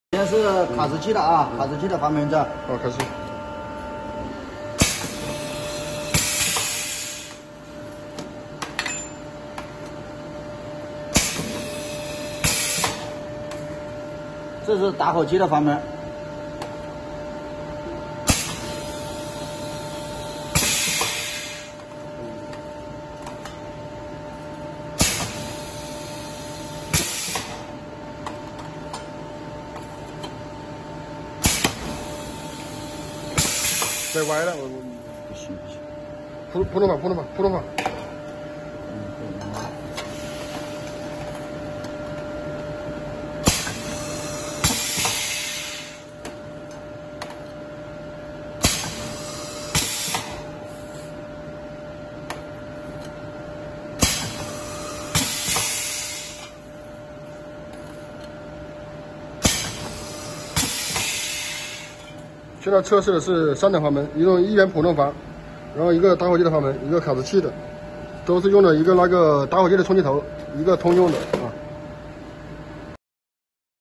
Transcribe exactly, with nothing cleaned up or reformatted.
现在是卡式器的啊，卡式器的阀门这。 好，开始。 这是打火机的阀门。 再歪了，我不行不行， 普普通话，普通话，普通话。现在测试的是三档阀门，一种一元普通阀，然后一个打火机的阀门，一个卡式器的，都是用了一个那个打火机的充气头，一个通用的。